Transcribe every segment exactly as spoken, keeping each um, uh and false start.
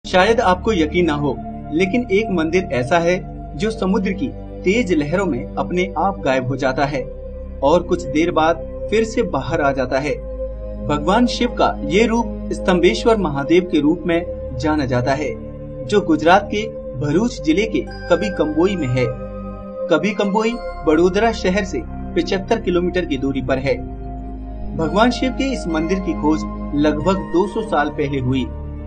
शायद आपको यकीन ना हो, लेकिन एक मंदिर ऐसा है जो समुद्र की तेज लहरों में अपने आप गायब हो जाता है और कुछ देर बाद फिर से बाहर आ जाता है। भगवान शिव का ये रूप स्तंभेश्वर महादेव के रूप में जाना जाता है, जो गुजरात के भरूच जिले के कभी कंबोई में है। कभी कंबोई बड़ोदरा शहर से पचहत्तर किलोमीटर की दूरी पर है। भगवान शिव के इस मंदिर की खोज लगभग दो सौ साल पहले हुई।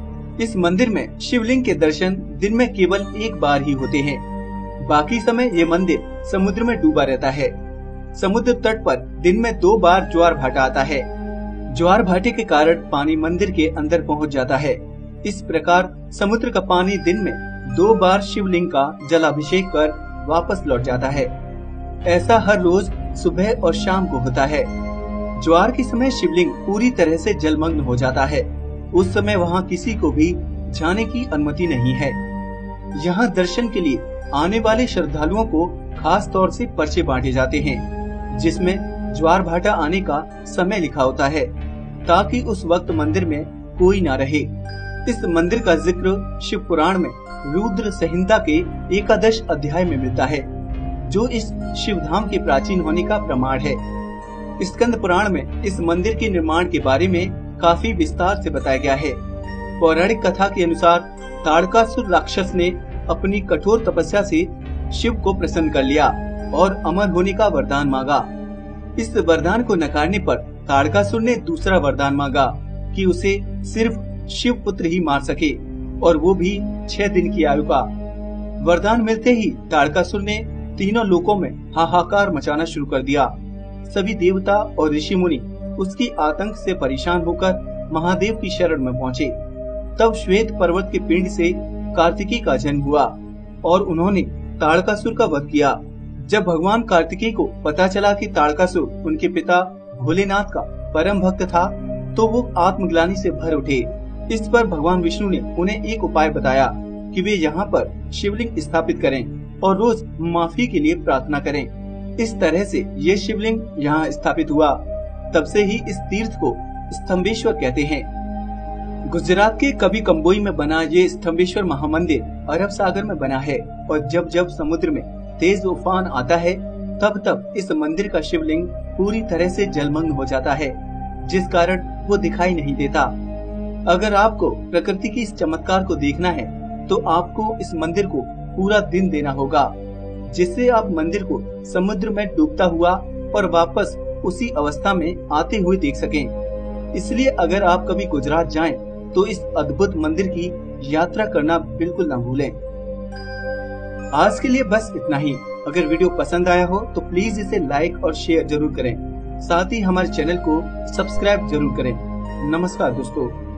इस मंदिर में शिवलिंग के दर्शन दिन में केवल एक बार ही होते हैं। बाकी समय ये मंदिर समुद्र में डूबा रहता है। समुद्र तट पर दिन में दो बार ज्वार भाटा आता है। ज्वार भाटे के कारण पानी मंदिर के अंदर पहुंच जाता है। इस प्रकार समुद्र का पानी दिन में दो बार शिवलिंग का जलाभिषेक कर वापस लौट जाता है। ऐसा हर रोज सुबह और शाम को होता है। ज्वार के समय शिवलिंग पूरी तरह से जलमग्न हो जाता है। उस समय वहाँ किसी को भी जाने की अनुमति नहीं है। यहाँ दर्शन के लिए आने वाले श्रद्धालुओं को खास तौर से पर्चे बांटे जाते हैं, जिसमें ज्वार भाटा आने का समय लिखा होता है, ताकि उस वक्त मंदिर में कोई ना रहे। इस मंदिर का जिक्र शिव पुराण में रुद्र संहिता के एकादश अध्याय में मिलता है, जो इस शिव धाम के प्राचीन होने का प्रमाण है। स्कंद पुराण में इस मंदिर के निर्माण के बारे में काफी विस्तार से बताया गया है। पौराणिक कथा के अनुसार ताड़कासुर राक्षस ने अपनी कठोर तपस्या से शिव को प्रसन्न कर लिया और अमर होने का वरदान मांगा। इस वरदान को नकारने पर ताड़कासुर ने दूसरा वरदान मांगा कि उसे सिर्फ शिव पुत्र ही मार सके, और वो भी छह दिन की आयु का। वरदान मिलते ही ताड़कासुर ने तीनों लोकों में हाहाकार मचाना शुरू कर दिया। सभी देवता और ऋषि मुनि उसकी आतंक से परेशान होकर महादेव की शरण में पहुँचे। तब श्वेत पर्वत के पिंड से कार्तिकी का जन्म हुआ और उन्होंने ताड़कासुर का वध किया। जब भगवान कार्तिकी को पता चला कि ताड़कासुर उनके पिता भोलेनाथ का परम भक्त था, तो वो आत्मग्लानि से भर उठे। इस पर भगवान विष्णु ने उन्हें एक उपाय बताया कि वे यहाँ पर शिवलिंग स्थापित करें और रोज माफी के लिए प्रार्थना करें। इस तरह से ये शिवलिंग यहाँ स्थापित हुआ। तब से ही इस तीर्थ को स्तंभेश्वर कहते हैं। गुजरात के कभी कंबोई में बना ये स्तंभेश्वर महामंदिर अरब सागर में बना है, और जब जब समुद्र में तेज तूफान आता है, तब तब इस मंदिर का शिवलिंग पूरी तरह से जलमग्न हो जाता है, जिस कारण वो दिखाई नहीं देता। अगर आपको प्रकृति की इस चमत्कार को देखना है, तो आपको इस मंदिर को पूरा दिन देना होगा, जिससे आप मंदिर को समुद्र में डूबता हुआ और वापस उसी अवस्था में आते हुए देख सकें। इसलिए अगर आप कभी गुजरात जाएं, तो इस अद्भुत मंदिर की यात्रा करना बिल्कुल न भूलें। आज के लिए बस इतना ही। अगर वीडियो पसंद आया हो तो प्लीज इसे लाइक और शेयर जरूर करें। साथ ही हमारे चैनल को सब्सक्राइब जरूर करें। नमस्कार दोस्तों।